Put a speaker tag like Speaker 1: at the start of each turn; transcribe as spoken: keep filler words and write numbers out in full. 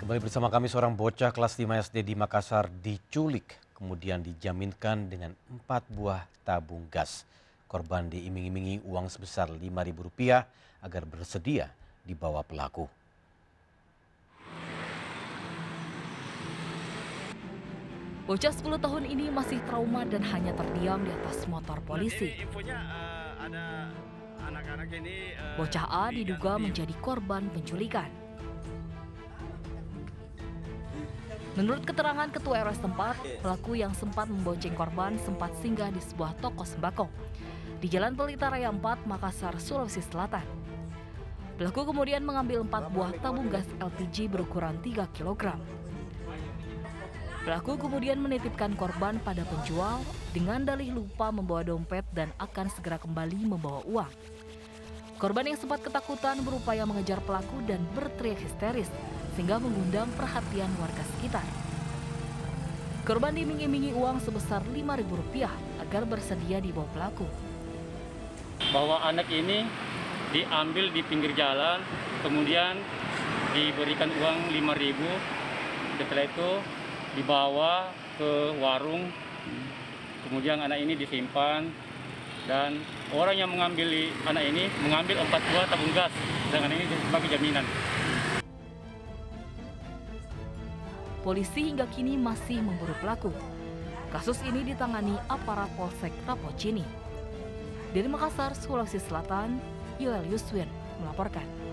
Speaker 1: Kembali bersama kami, seorang bocah kelas lima S D di Makassar diculik, kemudian dijaminkan dengan empat buah tabung gas. Korban diiming-imingi uang sebesar lima ribu rupiah agar bersedia dibawa pelaku.
Speaker 2: Bocah sepuluh tahun ini masih trauma dan hanya terdiam di atas motor polisi. Bocah A diduga menjadi korban penculikan. Menurut keterangan ketua R W setempat, pelaku yang sempat membonceng korban sempat singgah di sebuah toko sembako di Jalan Pelita Raya empat, Makassar, Sulawesi Selatan. Pelaku kemudian mengambil empat buah tabung gas L P G berukuran tiga kilogram. Pelaku kemudian menitipkan korban pada penjual dengan dalih lupa membawa dompet dan akan segera kembali membawa uang. Korban yang sempat ketakutan berupaya mengejar pelaku dan berteriak histeris sehingga mengundang perhatian warga sekitar. Korban diiming-imingi uang sebesar lima ribu rupiah agar bersedia dibawa pelaku.
Speaker 3: Bahwa anak ini diambil di pinggir jalan, kemudian diberikan uang lima ribu, setelah itu dibawa ke warung, kemudian anak ini disimpan, dan orang yang mengambil anak ini mengambil empat buah tabung gas dengan ini sebagai jaminan.
Speaker 2: Polisi hingga kini masih memburu pelaku. Kasus ini ditangani aparat Polsek Rapocini. Dari Makassar, Sulawesi Selatan, Yoel Yuswin melaporkan.